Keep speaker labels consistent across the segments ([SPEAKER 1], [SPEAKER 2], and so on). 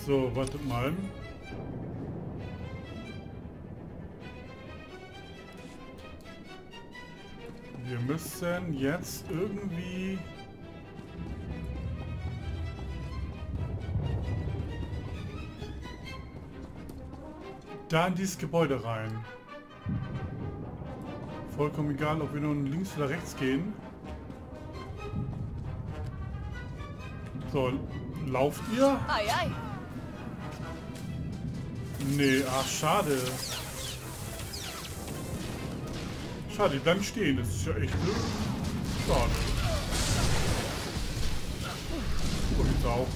[SPEAKER 1] So, wartet mal. Wir müssen jetzt irgendwie... da in dieses Gebäude rein. Vollkommen egal, ob wir nun links oder rechts gehen. So, lauft ihr?
[SPEAKER 2] Ei, ei.
[SPEAKER 1] Nee, ach schade. Schade, die bleiben stehen. Das ist ja echt schade. Oh, die Sau.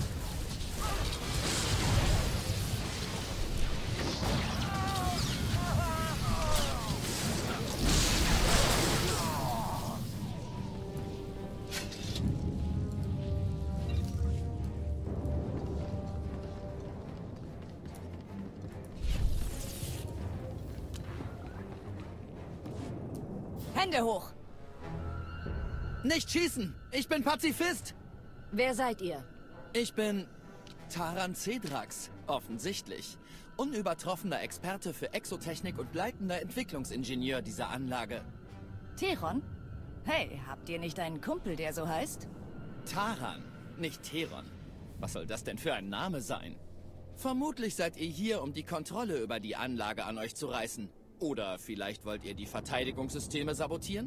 [SPEAKER 2] Hände hoch.
[SPEAKER 3] Nicht schießen! Ich bin Pazifist!
[SPEAKER 2] Wer seid ihr?
[SPEAKER 3] Ich bin Taran Cedrax, offensichtlich. Unübertroffener Experte für Exotechnik und leitender Entwicklungsingenieur dieser Anlage.
[SPEAKER 2] Teron? Hey, habt ihr nicht einen Kumpel, der so heißt?
[SPEAKER 3] Taran, nicht Teron. Was soll das denn für ein Name sein? Vermutlich seid ihr hier, um die Kontrolle über die Anlage an euch zu reißen. Oder vielleicht wollt ihr die Verteidigungssysteme sabotieren?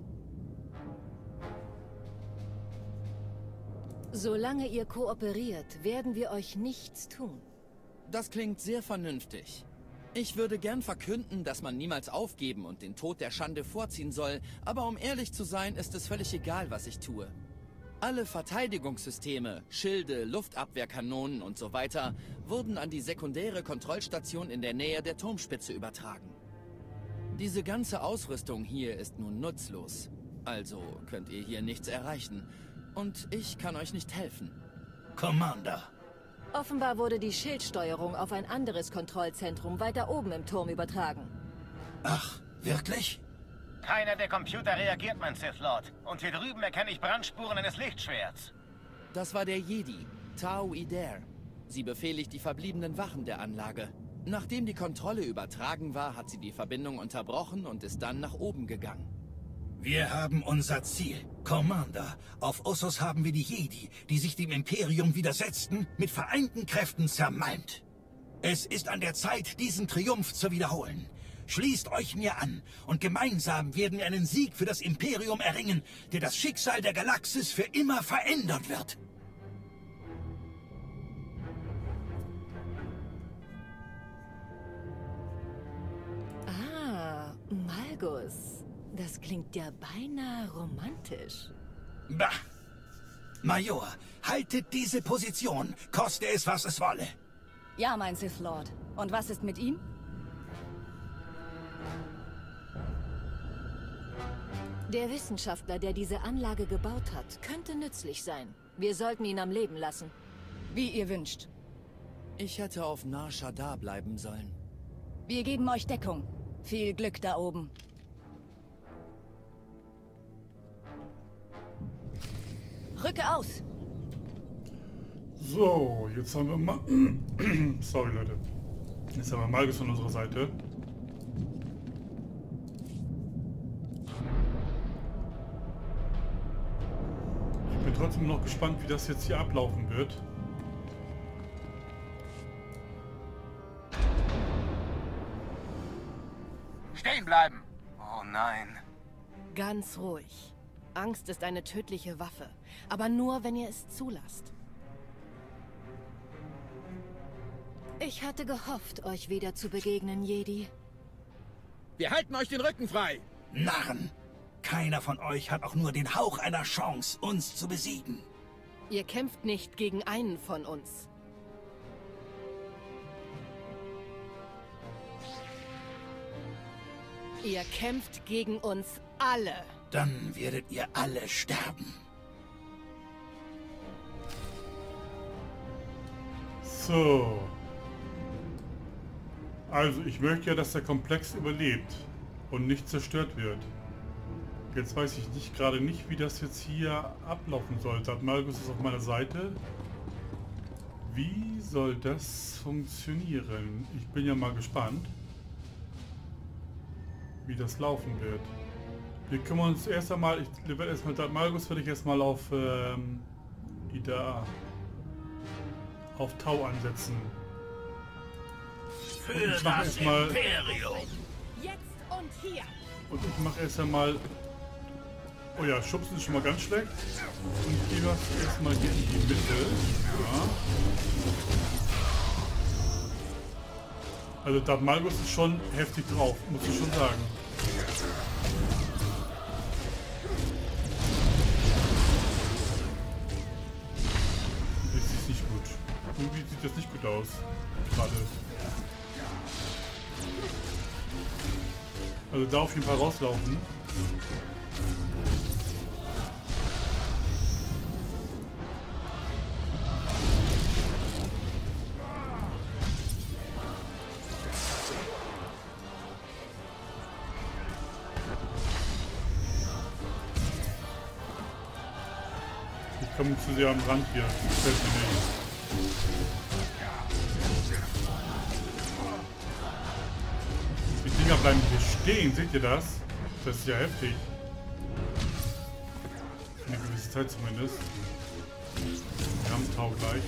[SPEAKER 2] Solange ihr kooperiert, werden wir euch nichts tun.
[SPEAKER 3] Das klingt sehr vernünftig. Ich würde gern verkünden, dass man niemals aufgeben und den Tod der Schande vorziehen soll, aber um ehrlich zu sein, ist es völlig egal, was ich tue. Alle Verteidigungssysteme, Schilde, Luftabwehrkanonen und so weiter wurden an die sekundäre Kontrollstation in der Nähe der Turmspitze übertragen. Diese ganze Ausrüstung hier ist nun nutzlos. Also könnt ihr hier nichts erreichen. Und ich kann euch nicht helfen.
[SPEAKER 4] Commander.
[SPEAKER 2] Offenbar wurde die Schildsteuerung auf ein anderes Kontrollzentrum weiter oben im Turm übertragen.
[SPEAKER 4] Ach, wirklich?
[SPEAKER 5] Keiner der Computer reagiert, mein Sith Lord. Und hier drüben erkenne ich Brandspuren eines Lichtschwerts.
[SPEAKER 3] Das war der Jedi, Tau Ider. Sie befehligt die verbliebenen Wachen der Anlage. Nachdem die Kontrolle übertragen war, hat sie die Verbindung unterbrochen und ist dann nach oben gegangen.
[SPEAKER 4] Wir haben unser Ziel. Commander, auf Ossos haben wir die Jedi, die sich dem Imperium widersetzten, mit vereinten Kräften zermalmt. Es ist an der Zeit, diesen Triumph zu wiederholen. Schließt euch mir an und gemeinsam werden wir einen Sieg für das Imperium erringen, der das Schicksal der Galaxis für immer verändern wird.
[SPEAKER 2] Malgus, das klingt ja beinahe romantisch.
[SPEAKER 4] Bah! Major, haltet diese Position, koste es, was es wolle.
[SPEAKER 2] Ja, mein Sith Lord. Und was ist mit ihm? Der Wissenschaftler, der diese Anlage gebaut hat, könnte nützlich sein. Wir sollten ihn am Leben lassen. Wie ihr wünscht.
[SPEAKER 3] Ich hätte auf Nar Shaddaa bleiben sollen.
[SPEAKER 2] Wir geben euch Deckung. Viel Glück da oben. Rücke aus!
[SPEAKER 1] So, jetzt haben wir mal... Sorry, Leute. Jetzt haben wir Malgus von unserer Seite. Ich bin trotzdem noch gespannt, wie das jetzt hier ablaufen wird.
[SPEAKER 5] Stehen bleiben! Oh nein.
[SPEAKER 6] Ganz ruhig. Angst ist eine tödliche Waffe, aber nur, wenn ihr es zulasst.
[SPEAKER 2] Ich hatte gehofft, euch wieder zu begegnen, Jedi.
[SPEAKER 3] Wir halten euch den Rücken frei!
[SPEAKER 4] Narren! Keiner von euch hat auch nur den Hauch einer Chance, uns zu besiegen.
[SPEAKER 6] Ihr kämpft nicht gegen einen von uns. Ihr kämpft gegen uns alle.
[SPEAKER 4] Dann werdet ihr alle sterben.
[SPEAKER 1] So. Also, ich möchte ja, dass der Komplex überlebt und nicht zerstört wird. Jetzt weiß ich nicht gerade nicht, wie das jetzt hier ablaufen sollte. Malgus ist auf meiner Seite. Wie soll das funktionieren? Ich bin ja mal gespannt, wie das laufen wird. Wir kümmern uns erst einmal, ich werde erstmal Malgus werde ich erstmal auf auf Tau ansetzen.
[SPEAKER 4] Für das Imperium!
[SPEAKER 6] Jetzt und hier!
[SPEAKER 1] Und ich mache erst einmal. Oh ja, schubsen ist schon mal ganz schlecht. Und ich gehe das erstmal hier in die Mitte. Ja. Also Darth Malgus ist schon heftig drauf, muss ich schon sagen. Das ist nicht gut. Irgendwie sieht das nicht gut aus. Gerade. Also da auf jeden Fall rauslaufen. Ich komme zu sehr am Rand hier. Das gefällt mir nicht. Die Dinger bleiben hier stehen, seht ihr das? Das ist ja heftig. Für eine gewisse Zeit zumindest. Wir haben Tau gleich.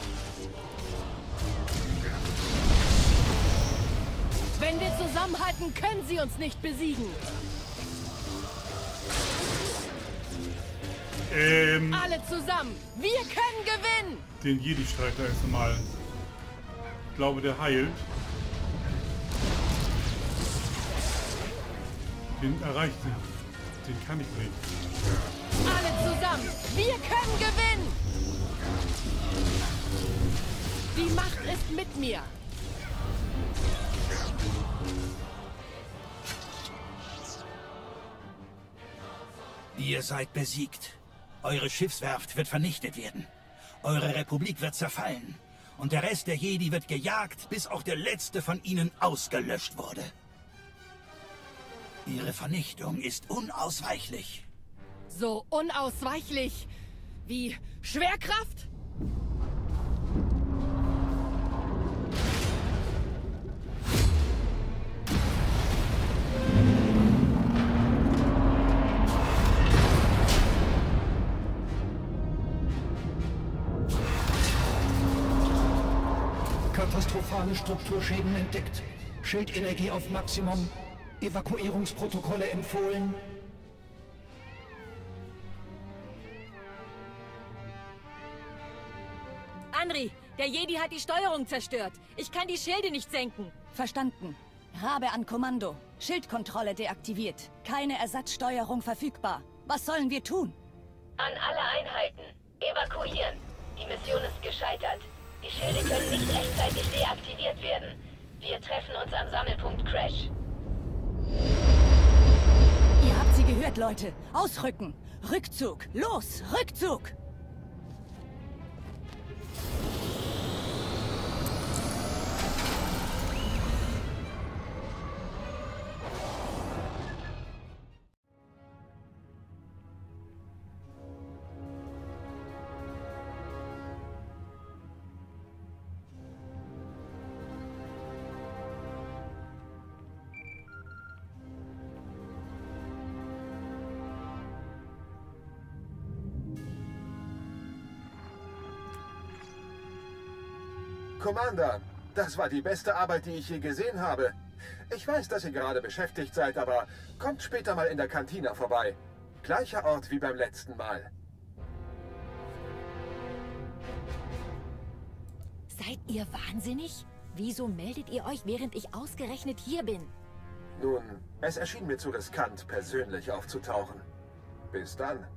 [SPEAKER 6] Wenn wir zusammenhalten, können sie uns nicht besiegen. Alle zusammen. Wir können gewinnen.
[SPEAKER 1] Den Jedi-Streiter erst einmal. Ich glaube, der heilt. Den erreicht ihn. Den kann ich nicht.
[SPEAKER 6] Alle zusammen. Wir können gewinnen. Die Macht ist mit mir.
[SPEAKER 4] Ihr seid besiegt. Eure Schiffswerft wird vernichtet werden. Eure Republik wird zerfallen. Und der Rest der Jedi wird gejagt, bis auch der letzte von ihnen ausgelöscht wurde. Ihre Vernichtung ist unausweichlich.
[SPEAKER 6] So unausweichlich wie Schwerkraft?
[SPEAKER 7] Katastrophale Strukturschäden entdeckt. Schildenergie auf Maximum. Evakuierungsprotokolle empfohlen.
[SPEAKER 2] Anri, der Jedi hat die Steuerung zerstört. Ich kann die Schilde nicht senken.
[SPEAKER 8] Verstanden. Rabe an Kommando. Schildkontrolle deaktiviert. Keine Ersatzsteuerung verfügbar. Was sollen wir tun?
[SPEAKER 9] An alle Einheiten. Evakuieren. Die Mission ist gescheitert. Die Schilde können nicht rechtzeitig deaktiviert werden. Wir treffen uns am Sammelpunkt Crash.
[SPEAKER 8] Ihr habt sie gehört, Leute. Ausrücken. Rückzug. Los, Rückzug.
[SPEAKER 10] Commander, das war die beste Arbeit, die ich je gesehen habe. Ich weiß, dass ihr gerade beschäftigt seid, aber kommt später mal in der Kantina vorbei. Gleicher Ort wie beim letzten Mal.
[SPEAKER 2] Seid ihr wahnsinnig? Wieso meldet ihr euch, während ich ausgerechnet hier bin?
[SPEAKER 10] Nun, es erschien mir zu riskant, persönlich aufzutauchen. Bis dann.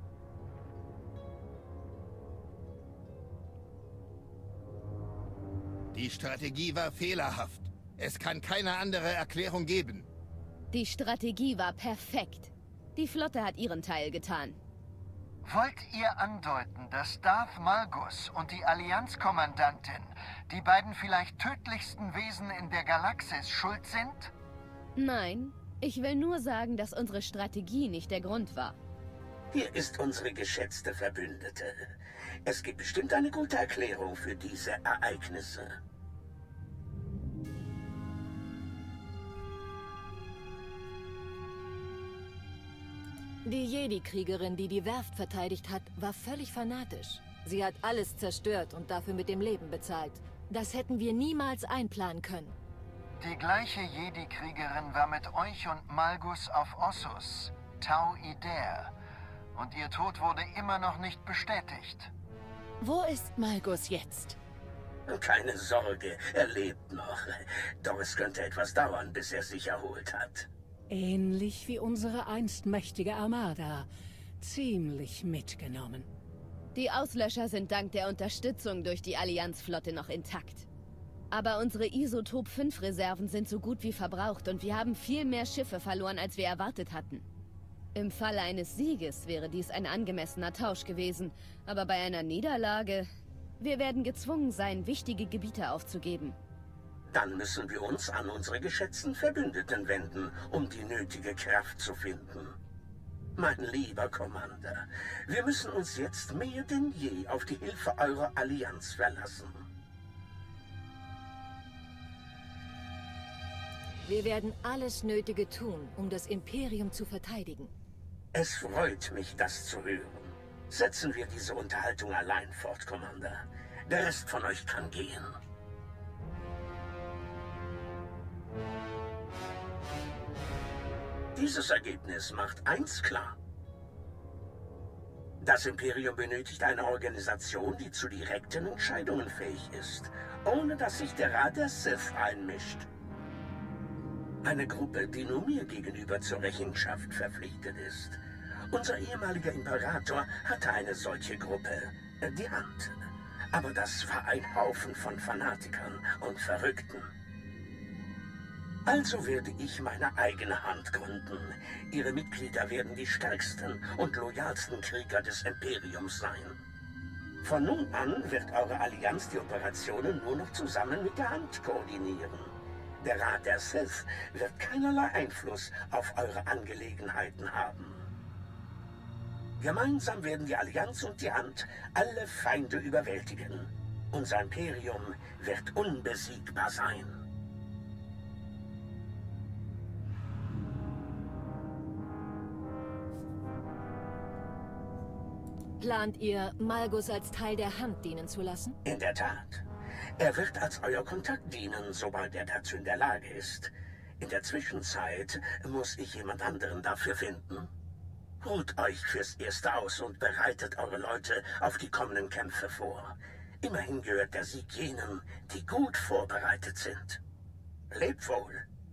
[SPEAKER 11] Die Strategie war fehlerhaft. Es kann keine andere Erklärung geben.
[SPEAKER 12] Die Strategie war perfekt. Die Flotte hat ihren Teil getan.
[SPEAKER 13] Wollt ihr andeuten, dass Darth Malgus und die Allianzkommandantin, die beiden vielleicht tödlichsten Wesen in der Galaxis, schuld sind?
[SPEAKER 12] Nein, ich will nur sagen, dass unsere Strategie nicht der Grund war.
[SPEAKER 14] Hier ist unsere geschätzte Verbündete. Es gibt bestimmt eine gute Erklärung für diese Ereignisse.
[SPEAKER 2] Die Jedi-Kriegerin, die die Werft verteidigt hat, war völlig fanatisch. Sie hat alles zerstört und dafür mit dem Leben bezahlt. Das hätten wir niemals einplanen können.
[SPEAKER 13] Die gleiche Jedi-Kriegerin war mit euch und Malgus auf Ossus, Tau Ider. Und ihr Tod wurde immer noch nicht bestätigt.
[SPEAKER 6] Wo ist Malgus jetzt?
[SPEAKER 14] Keine Sorge, er lebt noch. Doch es könnte etwas dauern, bis er sich erholt hat.
[SPEAKER 15] Ähnlich wie unsere einst mächtige Armada. Ziemlich mitgenommen.
[SPEAKER 12] Die Auslöscher sind dank der Unterstützung durch die Allianzflotte noch intakt. Aber unsere Isotop-5-Reserven sind so gut wie verbraucht und wir haben viel mehr Schiffe verloren, als wir erwartet hatten. Im Falle eines Sieges wäre dies ein angemessener Tausch gewesen, aber bei einer Niederlage... Wir werden gezwungen sein, wichtige Gebiete aufzugeben.
[SPEAKER 14] Dann müssen wir uns an unsere geschätzten Verbündeten wenden, um die nötige Kraft zu finden. Mein lieber Commander, wir müssen uns jetzt mehr denn je auf die Hilfe eurer Allianz verlassen.
[SPEAKER 2] Wir werden alles Nötige tun, um das Imperium zu verteidigen.
[SPEAKER 14] Es freut mich, das zu hören. Setzen wir diese Unterhaltung allein fort, Commander. Der Rest von euch kann gehen. Dieses Ergebnis macht eins klar. Das Imperium benötigt eine Organisation, die zu direkten Entscheidungen fähig ist, ohne dass sich der Rat der Sith einmischt. Eine Gruppe, die nur mir gegenüber zur Rechenschaft verpflichtet ist. Unser ehemaliger Imperator hatte eine solche Gruppe, die Hand. Aber das war ein Haufen von Fanatikern und Verrückten. Also werde ich meine eigene Hand gründen. Ihre Mitglieder werden die stärksten und loyalsten Krieger des Imperiums sein. Von nun an wird eure Allianz die Operationen nur noch zusammen mit der Hand koordinieren. Der Rat der Sith wird keinerlei Einfluss auf eure Angelegenheiten haben. Gemeinsam werden die Allianz und die Hand alle Feinde überwältigen. Unser Imperium wird unbesiegbar sein.
[SPEAKER 2] Plant ihr, Malgus als Teil der Hand dienen zu lassen?
[SPEAKER 14] In der Tat. Er wird als euer Kontakt dienen, sobald er dazu in der Lage ist. In der Zwischenzeit muss ich jemand anderen dafür finden. Ruht euch fürs Erste aus und bereitet eure Leute auf die kommenden Kämpfe vor. Immerhin gehört der Sieg jenen, die gut vorbereitet sind. Lebt wohl.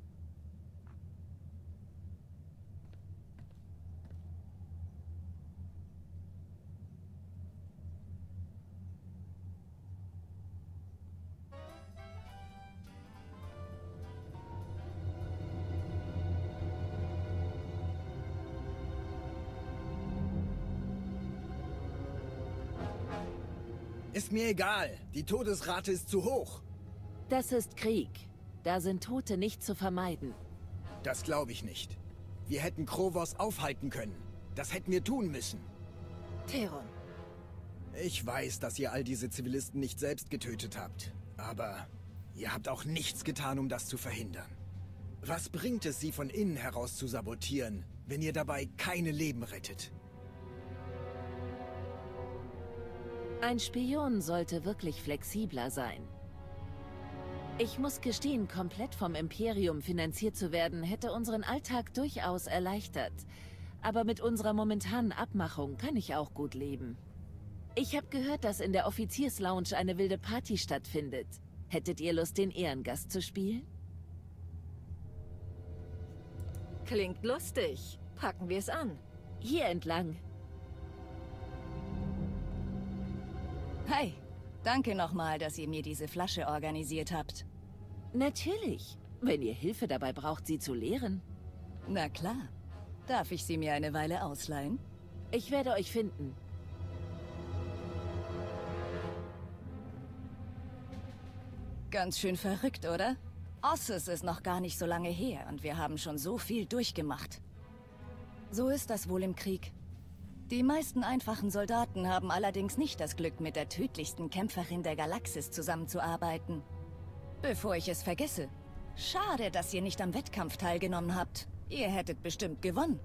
[SPEAKER 16] Ist mir egal. Die Todesrate ist zu hoch.
[SPEAKER 17] Das ist Krieg. Da sind Tote nicht zu vermeiden.
[SPEAKER 16] Das glaube ich nicht. Wir hätten Krovos aufhalten können. Das hätten wir tun müssen.
[SPEAKER 2] Theron.
[SPEAKER 16] Ich weiß, dass ihr all diese Zivilisten nicht selbst getötet habt. Aber ihr habt auch nichts getan, um das zu verhindern. Was bringt es, sie von innen heraus zu sabotieren, wenn ihr dabei keine Leben rettet?
[SPEAKER 17] Ein Spion sollte wirklich flexibler sein. Ich muss gestehen, komplett vom Imperium finanziert zu werden, hätte unseren Alltag durchaus erleichtert. Aber mit unserer momentanen Abmachung kann ich auch gut leben. Ich habe gehört, dass in der Offizierslounge eine wilde Party stattfindet. Hättet ihr Lust, den Ehrengast zu spielen?
[SPEAKER 2] Klingt lustig. Packen wir es an.
[SPEAKER 17] Hier entlang.
[SPEAKER 8] Hey, danke nochmal, dass ihr mir diese Flasche organisiert habt.
[SPEAKER 17] Natürlich. Wenn ihr Hilfe dabei braucht, sie zu leeren.
[SPEAKER 8] Na klar. Darf ich sie mir eine Weile ausleihen?
[SPEAKER 17] Ich werde euch finden.
[SPEAKER 8] Ganz schön verrückt, oder? Ossus ist noch gar nicht so lange her und wir haben schon so viel durchgemacht. So ist das wohl im Krieg. Die meisten einfachen Soldaten haben allerdings nicht das Glück, mit der tödlichsten Kämpferin der Galaxis zusammenzuarbeiten. Bevor ich es vergesse, schade, dass ihr nicht am Wettkampf teilgenommen habt. Ihr hättet bestimmt gewonnen.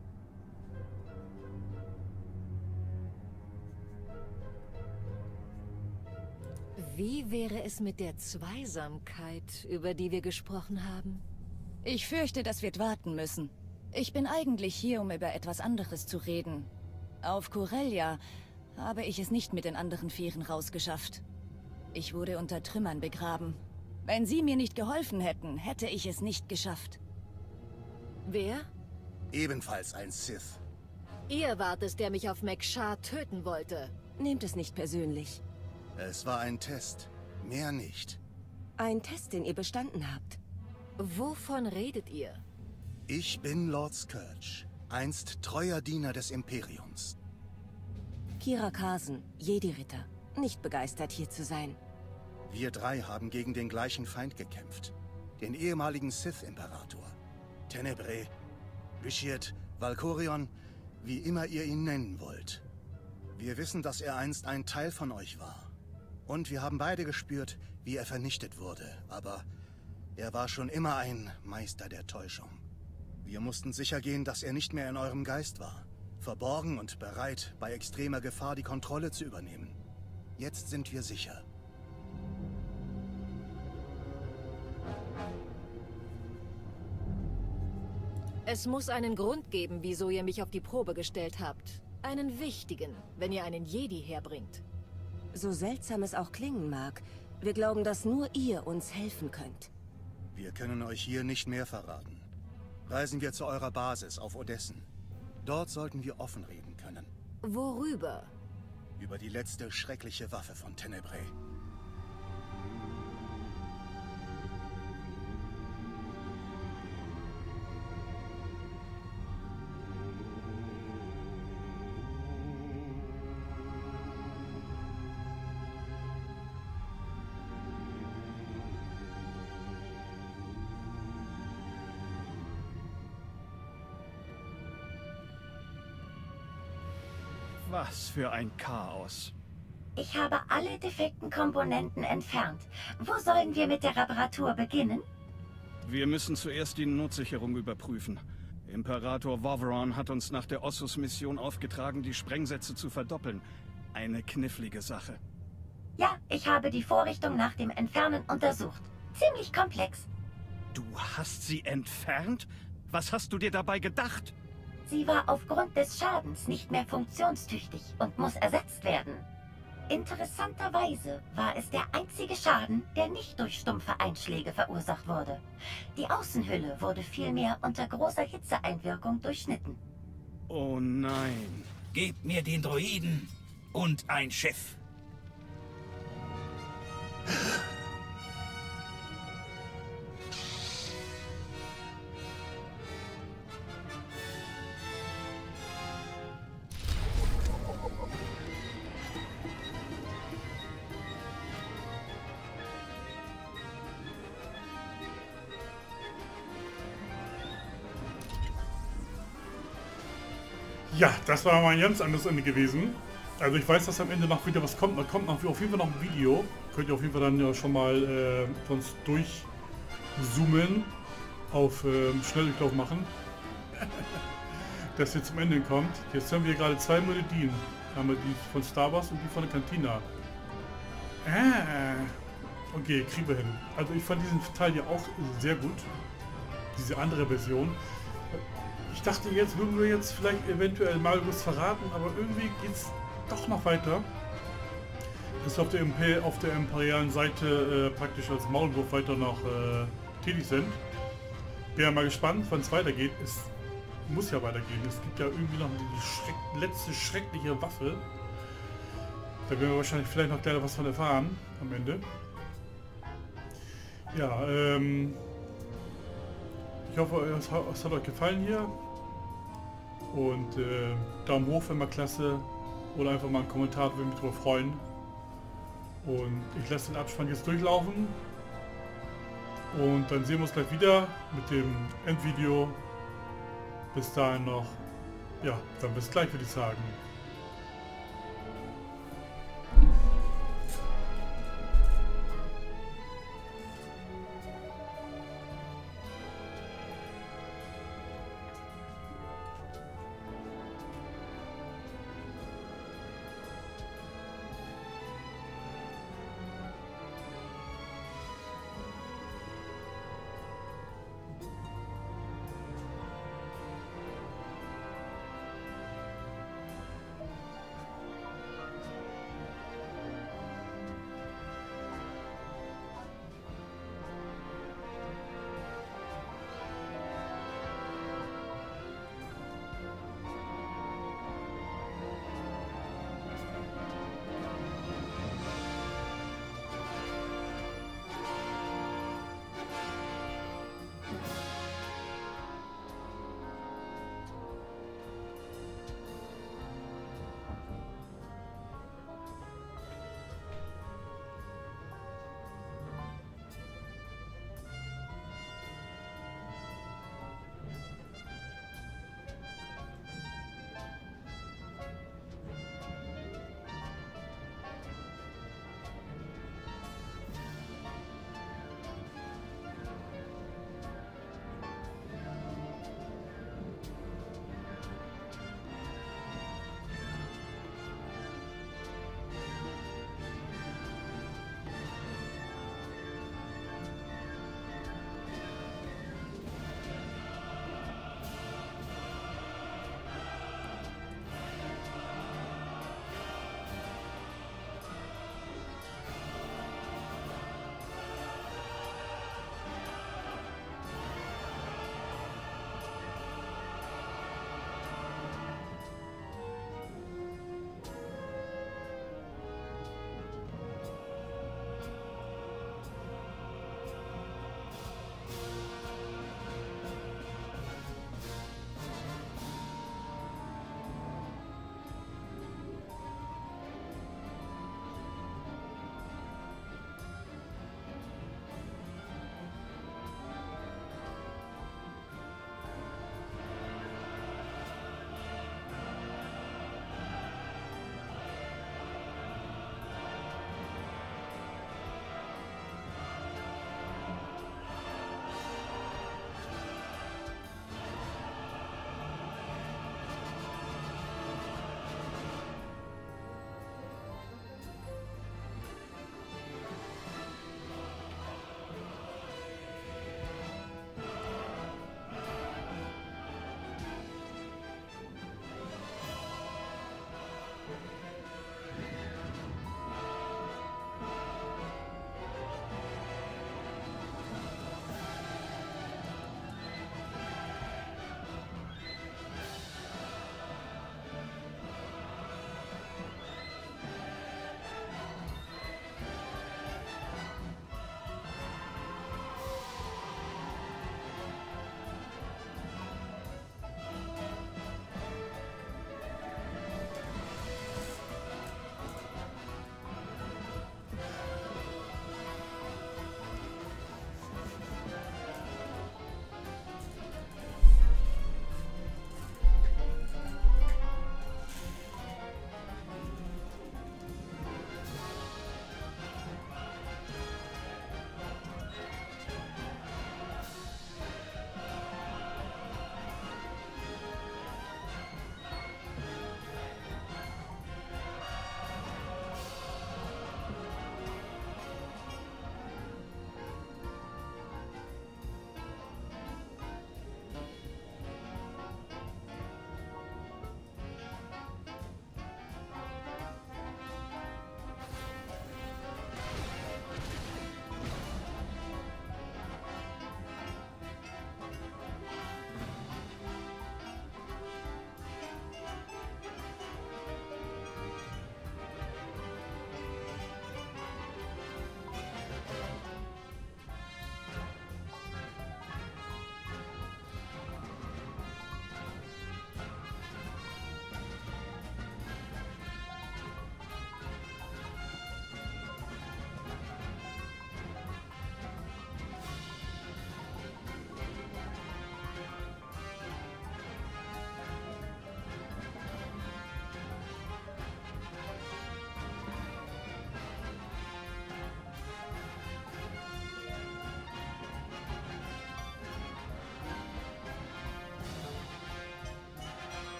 [SPEAKER 2] Wie wäre es mit der Zweisamkeit, über die wir gesprochen haben?
[SPEAKER 8] Ich fürchte, das wird warten müssen. Ich bin eigentlich hier, um über etwas anderes zu reden. Auf Corellia habe ich es nicht mit den anderen Fähren rausgeschafft. Ich wurde unter Trümmern begraben. Wenn Sie mir nicht geholfen hätten, hätte ich es nicht geschafft.
[SPEAKER 2] Wer?
[SPEAKER 11] Ebenfalls ein Sith.
[SPEAKER 2] Ihr wart es, der mich auf Mek-Sha töten wollte.
[SPEAKER 18] Nehmt es nicht persönlich.
[SPEAKER 11] Es war ein Test, mehr nicht.
[SPEAKER 18] Ein Test, den ihr bestanden habt.
[SPEAKER 2] Wovon redet ihr?
[SPEAKER 11] Ich bin Lord Scourge, einst treuer Diener des Imperiums.
[SPEAKER 18] Kira Karsen, Jedi-Ritter. Nicht begeistert, hier zu sein.
[SPEAKER 11] Wir drei haben gegen den gleichen Feind gekämpft. Den ehemaligen Sith-Imperator. Tenebrae, Vitiate, Valkorion, wie immer ihr ihn nennen wollt. Wir wissen, dass er einst ein Teil von euch war. Und wir haben beide gespürt, wie er vernichtet wurde. Aber er war schon immer ein Meister der Täuschung. Wir mussten sicher gehen, dass er nicht mehr in eurem Geist war. Verborgen und bereit, bei extremer Gefahr die Kontrolle zu übernehmen. Jetzt sind wir sicher.
[SPEAKER 2] Es muss einen Grund geben, wieso ihr mich auf die Probe gestellt habt. Einen wichtigen, wenn ihr einen Jedi herbringt.
[SPEAKER 18] So seltsam es auch klingen mag, wir glauben, dass nur ihr uns helfen könnt.
[SPEAKER 11] Wir können euch hier nicht mehr verraten. Reisen wir zu eurer Basis auf Odessen. Dort sollten wir offen reden können.
[SPEAKER 2] Worüber?
[SPEAKER 11] Über die letzte schreckliche Waffe von Tenebrae.
[SPEAKER 19] Was für ein Chaos.
[SPEAKER 9] Ich habe alle defekten Komponenten entfernt. Wo sollen wir mit der Reparatur beginnen?
[SPEAKER 19] Wir müssen zuerst die Notsicherung überprüfen. Imperator Voveron hat uns nach der Ossus-Mission aufgetragen, die Sprengsätze zu verdoppeln. Eine knifflige Sache.
[SPEAKER 9] Ja, ich habe die Vorrichtung nach dem Entfernen untersucht. Ziemlich komplex.
[SPEAKER 19] Du hast sie entfernt? Was hast du dir dabei gedacht?
[SPEAKER 9] Sie war aufgrund des Schadens nicht mehr funktionstüchtig und muss ersetzt werden. Interessanterweise war es der einzige Schaden, der nicht durch stumpfe Einschläge verursacht wurde. Die Außenhülle wurde vielmehr unter großer Hitzeeinwirkung durchschnitten.
[SPEAKER 19] Oh nein.
[SPEAKER 4] Gebt mir den Droiden und ein Schiff.
[SPEAKER 1] Ja, das war mal ein ganz anderes Ende gewesen. Also ich weiß, dass am Ende noch wieder was kommt. Da kommt noch, auf jeden Fall noch ein Video. Könnt ihr auf jeden Fall dann ja schon mal sonst durchzoomen, auf Schnelldurchlauf machen. Dass ihr zum Ende kommt. Jetzt haben wir gerade zwei Melodien. Einmal die von Star Wars und die von der Cantina. Okay, kriegen wir hin. Also ich fand diesen Teil ja auch sehr gut. Diese andere Version. Ich dachte, jetzt würden wir jetzt vielleicht eventuell Malgus verraten, aber irgendwie geht's doch noch weiter. Dass wir auf der imperialen Seite praktisch als Maulwurf weiter noch tätig sind. Bin ja mal gespannt, wann es weitergeht. Es muss ja weitergehen. Es gibt ja irgendwie noch die letzte schreckliche Waffe. Da werden wir wahrscheinlich vielleicht noch gleich was von erfahren am Ende. Ja, ich hoffe, es hat euch gefallen hier. Und Daumen hoch, wenn mal klasse. Oder einfach mal einen Kommentar, würde mich darüber freuen. Und ich lasse den Abspann jetzt durchlaufen. Und dann sehen wir uns gleich wieder mit dem Endvideo. Bis dahin noch. Ja, dann bis gleich, würde ich sagen.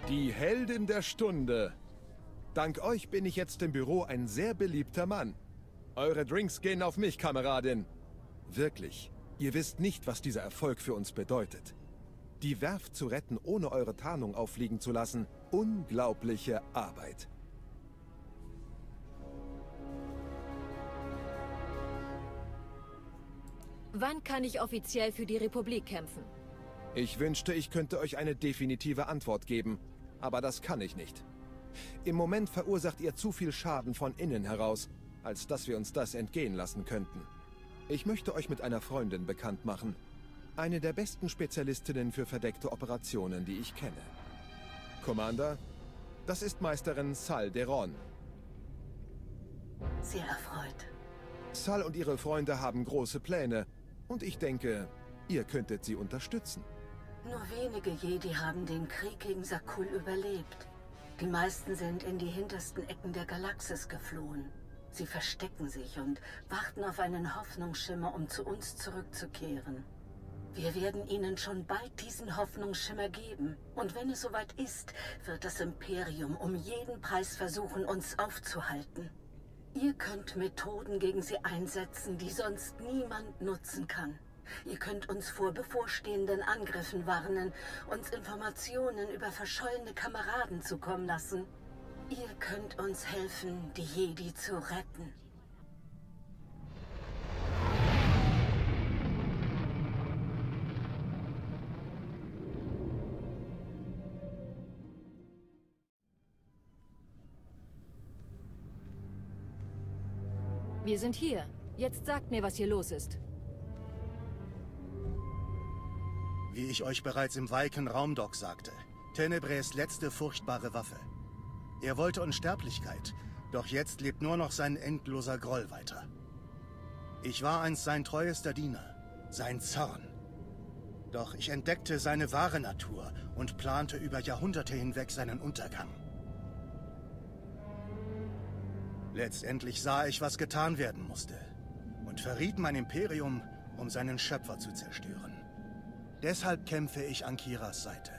[SPEAKER 20] Die Heldin der Stunde. Dank euch bin ich jetzt im Büro ein sehr beliebter Mann. Eure Drinks gehen auf mich, Kameradin. Wirklich, ihr wisst nicht, was dieser Erfolg für uns bedeutet. Die Werft zu retten, ohne eure Tarnung auffliegen zu lassen, unglaubliche Arbeit.
[SPEAKER 2] Wann kann ich offiziell für die Republik kämpfen?
[SPEAKER 20] Ich wünschte, ich könnte euch eine definitive Antwort geben, aber das kann ich nicht. Im Moment verursacht ihr zu viel Schaden von innen heraus, als dass wir uns das entgehen lassen könnten. Ich möchte euch mit einer Freundin bekannt machen. Eine der besten Spezialistinnen für verdeckte Operationen, die ich kenne. Commander, das ist Meisterin Sal Deron.
[SPEAKER 21] Sehr erfreut.
[SPEAKER 20] Sal und ihre Freunde haben große Pläne und ich denke, ihr könntet sie unterstützen.
[SPEAKER 21] Nur wenige Jedi haben den Krieg gegen Zakuul überlebt. Die meisten sind in die hintersten Ecken der Galaxis geflohen. Sie verstecken sich und warten auf einen Hoffnungsschimmer, um zu uns zurückzukehren. Wir werden ihnen schon bald diesen Hoffnungsschimmer geben. Und wenn es soweit ist, wird das Imperium um jeden Preis versuchen, uns aufzuhalten. Ihr könnt Methoden gegen sie einsetzen, die sonst niemand nutzen kann. Ihr könnt uns vor bevorstehenden Angriffen warnen, uns Informationen über verschollene Kameraden zukommen lassen. Ihr könnt uns helfen, die Jedi zu retten.
[SPEAKER 2] Wir sind hier. Jetzt sagt mir, was hier los ist.
[SPEAKER 11] Wie ich euch bereits im Viken Raumdock sagte, Tenebraes letzte furchtbare Waffe. Er wollte Unsterblichkeit, doch jetzt lebt nur noch sein endloser Groll weiter. Ich war einst sein treuester Diener, sein Zorn. Doch ich entdeckte seine wahre Natur und plante über Jahrhunderte hinweg seinen Untergang. Letztendlich sah ich, was getan werden musste und verriet mein Imperium, um seinen Schöpfer zu zerstören. Deshalb kämpfe ich an Kiras Seite.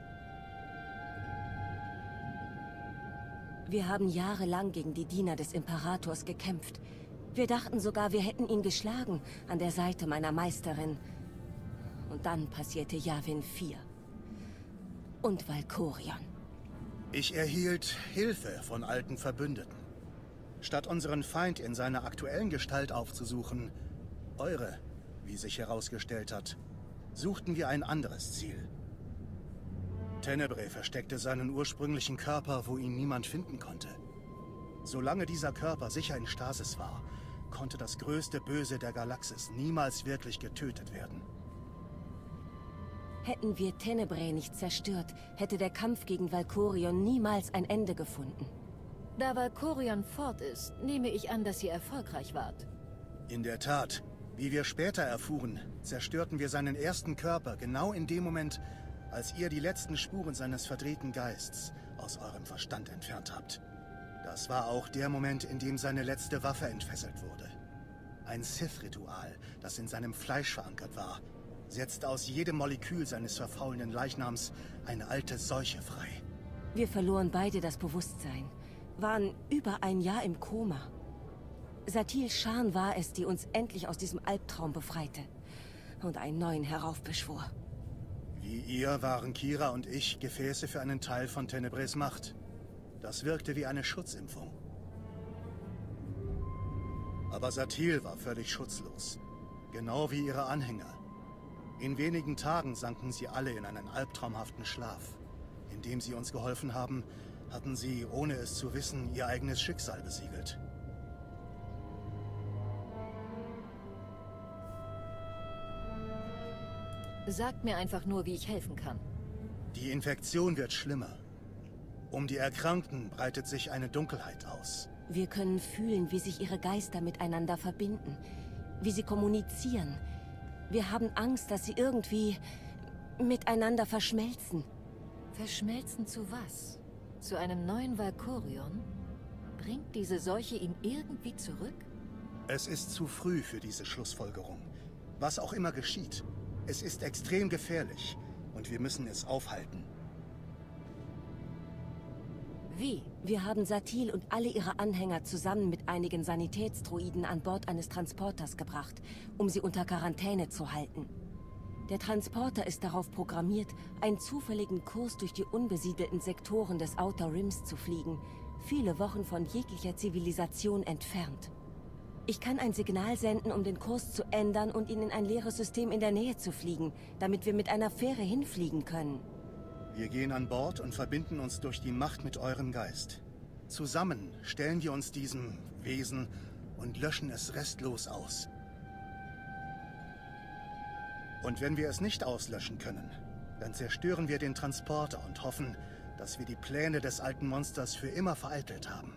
[SPEAKER 18] Wir haben jahrelang gegen die Diener des Imperators gekämpft. Wir dachten sogar, wir hätten ihn geschlagen, an der Seite meiner Meisterin. Und dann passierte Yavin 4. Und Valkorion.
[SPEAKER 11] Ich erhielt Hilfe von alten Verbündeten. Statt unseren Feind in seiner aktuellen Gestalt aufzusuchen, eure, wie sich herausgestellt hat, suchten wir ein anderes Ziel. Tenebrae versteckte seinen ursprünglichen Körper, wo ihn niemand finden konnte. Solange dieser Körper sicher in Stasis war, konnte das größte Böse der Galaxis niemals wirklich getötet werden.
[SPEAKER 18] Hätten wir Tenebrae nicht zerstört, hätte der Kampf gegen Valkorion niemals ein Ende gefunden.
[SPEAKER 2] Da Valkorion fort ist, nehme ich an, dass ihr erfolgreich wart.
[SPEAKER 11] In der Tat. Wie wir später erfuhren, zerstörten wir seinen ersten Körper genau in dem Moment, als ihr die letzten Spuren seines verdrehten Geists aus eurem Verstand entfernt habt. Das war auch der Moment, in dem seine letzte Waffe entfesselt wurde. Ein Sith-Ritual, das in seinem Fleisch verankert war, setzt aus jedem Molekül seines verfaulenden Leichnams eine alte Seuche frei.
[SPEAKER 18] Wir verloren beide das Bewusstsein, waren über ein Jahr im Koma. Satil Shan war es, die uns endlich aus diesem Albtraum befreite und einen neuen heraufbeschwor.
[SPEAKER 11] Wie ihr waren Kira und ich Gefäße für einen Teil von Tenebraes Macht. Das wirkte wie eine Schutzimpfung. Aber Satil war völlig schutzlos, genau wie ihre Anhänger. In wenigen Tagen sanken sie alle in einen albtraumhaften Schlaf. Indem sie uns geholfen haben, hatten sie, ohne es zu wissen, ihr eigenes Schicksal besiegelt.
[SPEAKER 2] Sagt mir einfach nur, wie ich helfen kann.
[SPEAKER 11] Die Infektion wird schlimmer. Um die Erkrankten breitet sich eine Dunkelheit aus.
[SPEAKER 18] Wir können fühlen, wie sich ihre Geister miteinander verbinden, wie sie kommunizieren. Wir haben Angst, dass sie irgendwie miteinander verschmelzen.
[SPEAKER 2] Verschmelzen zu was? Zu einem neuen Valkorion? Bringt diese Seuche ihn irgendwie zurück?
[SPEAKER 11] Es ist zu früh für diese Schlussfolgerung. Was auch immer geschieht, es ist extrem gefährlich und wir müssen es aufhalten.
[SPEAKER 2] Wie?
[SPEAKER 18] Wir haben Satil und alle ihre Anhänger zusammen mit einigen Sanitätsdroiden an Bord eines Transporters gebracht, um sie unter Quarantäne zu halten. Der Transporter ist darauf programmiert, einen zufälligen Kurs durch die unbesiedelten Sektoren des Outer Rims zu fliegen, viele Wochen von jeglicher Zivilisation entfernt. Ich kann ein Signal senden, um den Kurs zu ändern und ihn in ein leeres System in der Nähe zu fliegen, damit wir mit einer Fähre hinfliegen können.
[SPEAKER 11] Wir gehen an Bord und verbinden uns durch die Macht mit eurem Geist. Zusammen stellen wir uns diesem Wesen und löschen es restlos aus. Und wenn wir es nicht auslöschen können, dann zerstören wir den Transporter und hoffen, dass wir die Pläne des alten Monsters für immer vereitelt haben.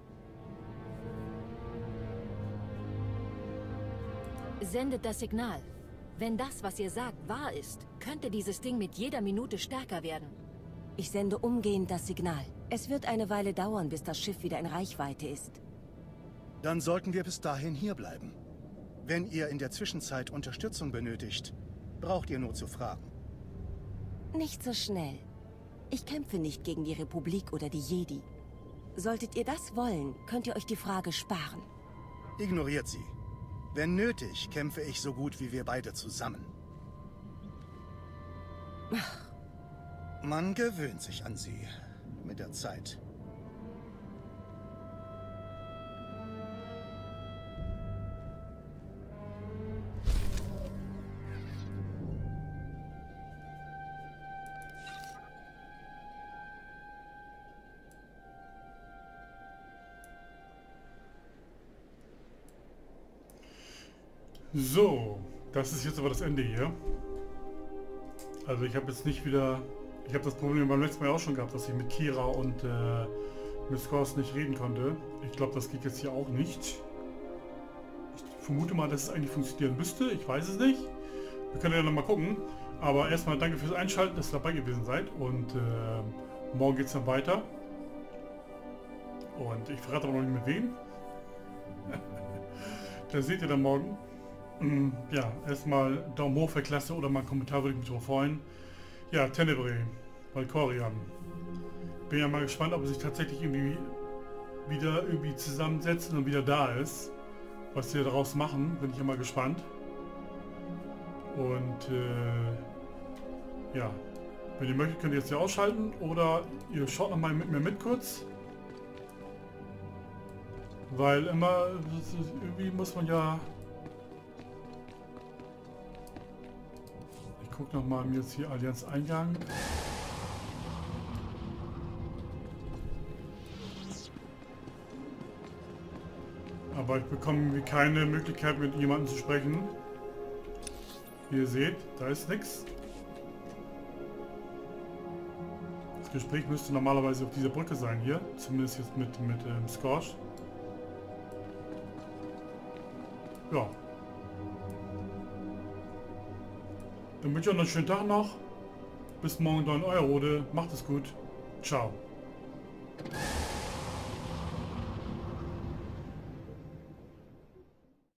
[SPEAKER 2] Sendet das Signal. Wenn das, was ihr sagt, wahr ist, könnte dieses Ding mit jeder Minute stärker werden.
[SPEAKER 18] Ich sende umgehend das Signal. Es wird eine Weile dauern, bis das Schiff wieder in Reichweite ist.
[SPEAKER 11] Dann sollten wir bis dahin hierbleiben. Wenn ihr in der Zwischenzeit Unterstützung benötigt, braucht ihr nur zu fragen.
[SPEAKER 18] Nicht so schnell. Ich kämpfe nicht gegen die Republik oder die Jedi. Solltet ihr das wollen, könnt ihr euch die Frage sparen.
[SPEAKER 11] Ignoriert sie. Wenn nötig, kämpfe ich so gut wie wir beide zusammen. Man gewöhnt sich an sie mit der Zeit.
[SPEAKER 1] So, das ist jetzt aber das Ende hier. Also ich habe jetzt nicht wieder... Ich habe das Problem beim letzten Mal auch schon gehabt, dass ich mit Kira und Miss Kors nicht reden konnte. Ich glaube, das geht jetzt hier auch nicht. Ich vermute mal, dass es eigentlich funktionieren müsste. Ich weiß es nicht. Wir können ja noch mal gucken. Aber erstmal danke fürs Einschalten, dass ihr dabei gewesen seid. Und morgen geht es dann weiter. Und ich verrate aber noch nicht mit wem. Das seht ihr dann morgen. Ja, erstmal Daumen hoch für Klasse oder mal einen Kommentar, würde ich mich darüber freuen. Ja, Tenebrae, Valkorion. Bin ja mal gespannt, ob er sich tatsächlich wieder zusammensetzen und wieder da ist. Was sie daraus machen, bin ich ja mal gespannt. Und ja, wenn ihr möchtet, könnt ihr jetzt hier ausschalten oder ihr schaut noch mal mit mir mit kurz. Weil immer, irgendwie muss man ja... Ich gucke noch mal jetzt hier Allianz Eingang. Aber ich bekomme irgendwie keine Möglichkeit, mit jemandem zu sprechen. Wie ihr seht, da ist nichts. Das Gespräch müsste normalerweise auf dieser Brücke sein hier. Zumindest jetzt mit Scorch. Ja. Dann wünsche ich euch noch einen schönen Tag noch. Bis morgen dann, euer Rode. Macht es gut. Ciao.